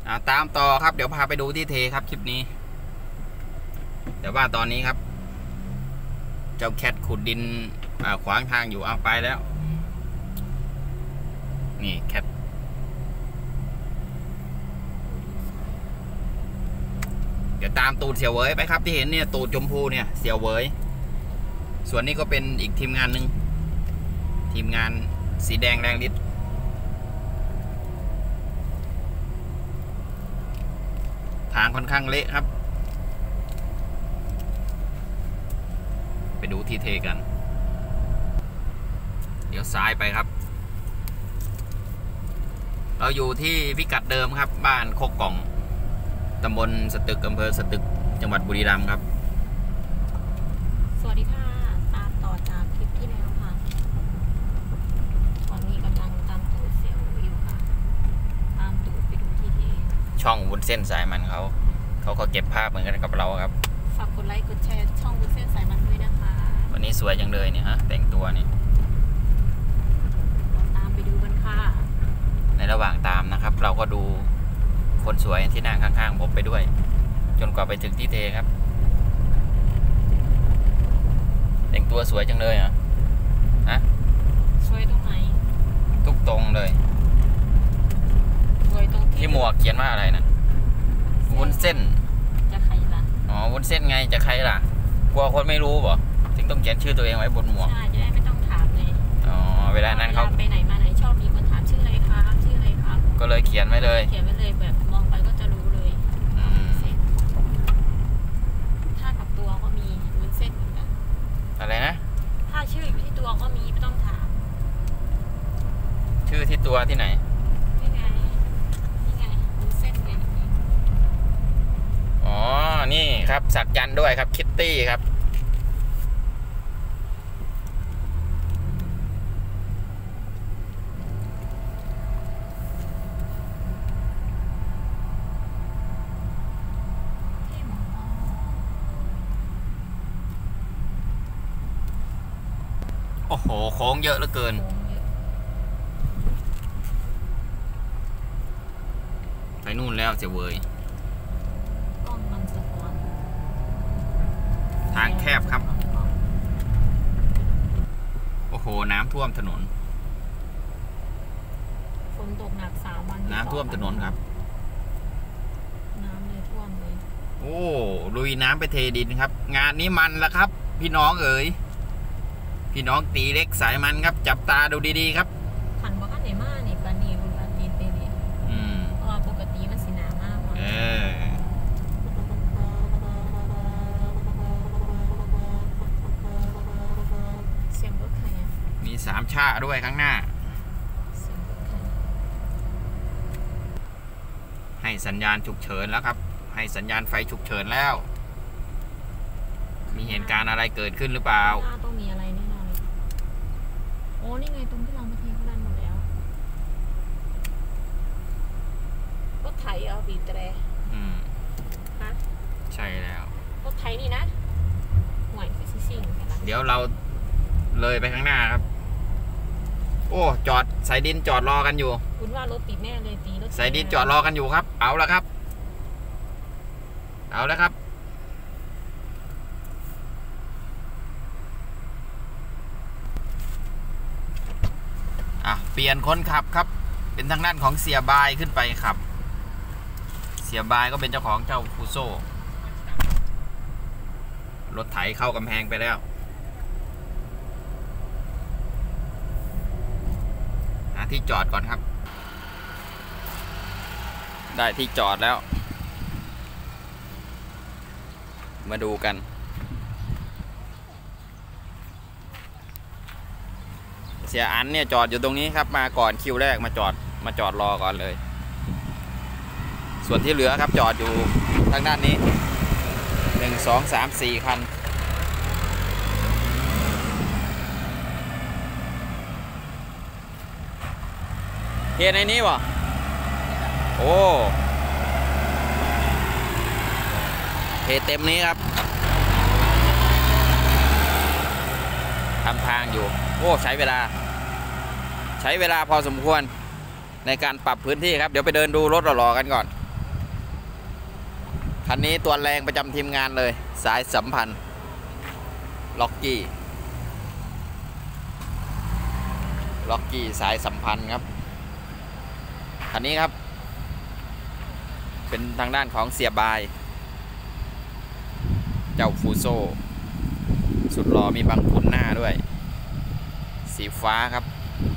ตามต่อครับเดี๋ยวพาไปดูที่เทครับคลิปนี้แต่ว่าตอนนี้ครับเจ้าแคทขุดดินขวางทางอยู่เอาไปแล้วนี่แคทเดี๋ยวตามตูดเสี่ยวเวยไปครับที่เห็นเนี่ยตูดชมพูเนี่ยเสี่ยวเวยส่วนนี้ก็เป็นอีกทีมงานหนึ่งทีมงานสีแดงแรงฤทธิ์ทางค่อนข้างเละครับไปดูที่เทกันเดี๋ยวซ้ายไปครับเราอยู่ที่พิกัดเดิมครับบ้านโคกกล่องตำบลสตึกอำเภอสตึกจังหวัดบุรีรัมย์ครับสวัสดีค่ะตามต่อจากคลิปที่แล้วค่ะตอนนี้กำลังตามตูดเสี่ยวอยู่ค่ะตามตูดไปดูที่เทช่องวุ้นเส้นสายมันเขาก็เก็บภาพเหมือนกันกับเราครับฝากกดไลค์กดแชร์ช่องวุ้นเส้นสายมันด้วยนะคะวันนี้สวยจังเลยเนี่ยฮะแต่งตัวนี่ตามไปดูกันค่ะในระหว่างตามนะครับเราก็ดูคนสวยที่นั่งข้างๆผมไปด้วยจนกว่าไปถึงที่เทครับแต่งตัวสวยจังเลยอ่ะสวยตรงไหนทุกตรงเลยสวยตรงที่หมวกเขียนว่าอะไรนะวุ้นเส้นจะใครล่ะอ๋อวุ้นเส้นไงจะใครล่ะกลัวคนไม่รู้บ่ถึงต้องเขียนชื่อตัวเองไว้บนหมวกใช่จะได้ไม่ต้องถามเลยอ๋อเวลานั้นเขาไปไหนมาไหนชอบมีคนถามชื่ออะไรคะชื่ออะไรครับก็เลยเขียนไว้เลยเขียนไว้เลยแบบมองไปก็จะรู้เลยถ้ากับตัวก็มีวุ้นเส้นเหมือนกันอะไรนะถ้าชื่ออยู่ที่ตัวก็มีไม่ต้องถามชื่อที่ตัวที่ไหนนี่ไงวุ้นเส้นไงอ๋อนี่ครับสักยันต์ด้วยครับคิตตี้ครับโอ้โหโค้งเยอะเหลือเกินไปนู่นแล้วเสียเวยทางแคบครับโอ้โหน้ำท่วมถนนฝนตกหนัก3 วันน้ำท่วมถนนครับน้ำเลยท่วมเลยโอ้ลุยน้ำไปเทดินครับงานนี้มันละครับพี่น้องเอ๋ยพี่น้องตีเล็กสายมันครับจับตาดูดีๆครับขันบอกกันไหนมาเนี่ยปานีบุญปาตีเตเนี่ยเพราะว่าปกติมันสีน้ำมากเสียงรถใครอ่ะมี3 ชาด้วยข้างหน้าให้สัญญาณฉุกเฉินแล้วครับให้สัญญาณไฟฉุกเฉินแล้วมีเหตุการณ์อะไรเกิดขึ้นหรือเปล่าต้องมีอะไรแน่นอนเลยโอ้นี่ไงตรงที่เรามาเทเขาดันหมดแล้วรถไถเอาบีบแตรฮะใช่แล้วรถไถนี่นะห่วยคือซิ่งกันนะเดี๋ยวเราเลยไปข้างหน้าครับโอ้จอดสายดินจอดรอกันอยู่คุณว่ารถติดแน่เลยตีรถสายดินจอดรอกันอยู่ครับเอาละครับเอาแล้วครับเปลี่ยนคนขับครับเป็นทางด้านของเสียบายขึ้นไปครับเสียบายก็เป็นเจ้าของเจ้าฟูโซ่รถไถเข้ากำแพงไปแล้วหาที่จอดก่อนครับได้ที่จอดแล้วมาดูกันเสียอันเนี่ยจอดอยู่ตรงนี้ครับมาก่อนคิวแรกมาจอดรอก่อนเลยส่วนที่เหลือครับจอดอยู่ทางด้านนี้1 2 3 4 คันเทในนี้วะโอ้เทเต็มนี้ครับทำทางอยู่โอ้ใช้เวลาพอสมควรในการปรับพื้นที่ครับเดี๋ยวไปเดินดูรถหล่อๆกันก่อนคันนี้ตัวแรงประจำทีมงานเลยสายสัมพันธ์ล็อกกี้สายสัมพันธ์ครับคันนี้ครับเป็นทางด้านของเสียบายเจ้าฟูโซสุดหล่อมีบังพุนหน้าด้วยสีฟ้าครับ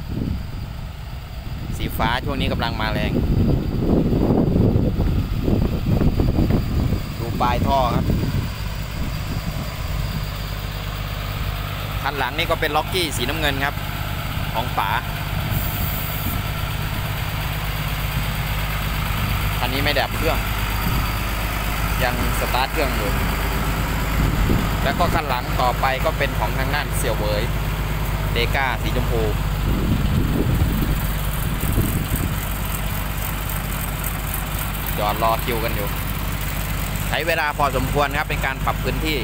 สีฟ้าช่วงนี้กำลังมาแรงดูปลายท่อครับคันหลังนี่ก็เป็นล็อกกี้สีน้ำเงินครับของป๋าคันนี้ไม่ดับเครื่องยังสตาร์ทเครื่องอยู่แล้วก็คันหลังต่อไปก็เป็นของทางด้านเสี่ยวเหวยเดก้าสีชมพูจอดรอคิวกันอยู่ใช้เวลาพอสมควรครับเป็นการปรับพื้นที่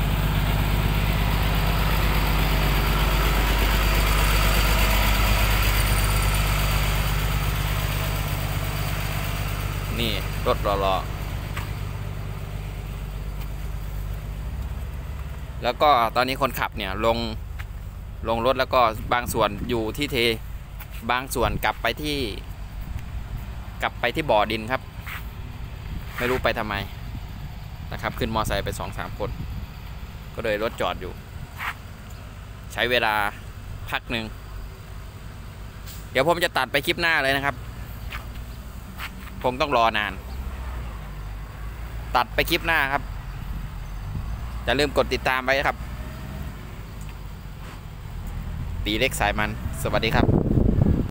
นี่รถรอแล้วก็ตอนนี้คนขับเนี่ยลงรถแล้วก็บางส่วนอยู่ที่เทบางส่วนกลับไปที่บ่อดินครับไม่รู้ไปทำไมนะครับขึ้นมอไซค์ไป 2-3 คนก็เลยรถจอดอยู่ใช้เวลาพักหนึ่งเดี๋ยวผมจะตัดไปคลิปหน้าเลยนะครับคงต้องรอนานตัดไปคลิปหน้าครับอย่าลืมกดติดตามไว้ครับตีเล็กสายมันสวัสดีครับ